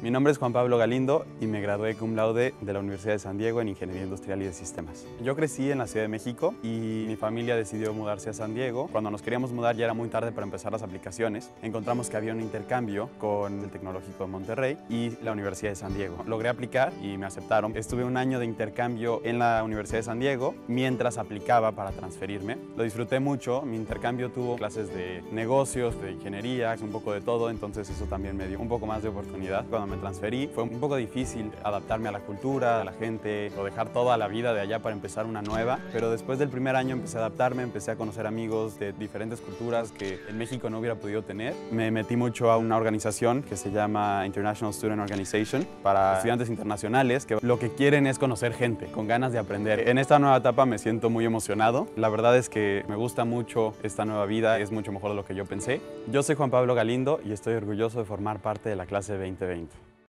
Mi nombre es Juan Pablo Galindo y me gradué cum laude de la Universidad de San Diego en Ingeniería Industrial y de Sistemas. Yo crecí en la Ciudad de México y mi familia decidió mudarse a San Diego. Cuando nos queríamos mudar ya era muy tarde para empezar las aplicaciones. Encontramos que había un intercambio con el Tecnológico de Monterrey y la Universidad de San Diego. Logré aplicar y me aceptaron. Estuve un año de intercambio en la Universidad de San Diego mientras aplicaba para transferirme. Lo disfruté mucho. Mi intercambio tuvo clases de negocios, de ingeniería, un poco de todo, entonces eso también me dio un poco más de oportunidad. Cuando me transferí fue un poco difícil adaptarme a la cultura, a la gente, o dejar toda la vida de allá para empezar una nueva, pero después del primer año empecé a adaptarme, empecé a conocer amigos de diferentes culturas que en México no hubiera podido tener. Me metí mucho a una organización que se llama International Student Organization para estudiantes internacionales que lo que quieren es conocer gente, con ganas de aprender. En esta nueva etapa me siento muy emocionado. La verdad es que me gusta mucho esta nueva vida, es mucho mejor de lo que yo pensé. Yo soy Juan Pablo Galindo y estoy orgulloso de formar parte de la clase 2020.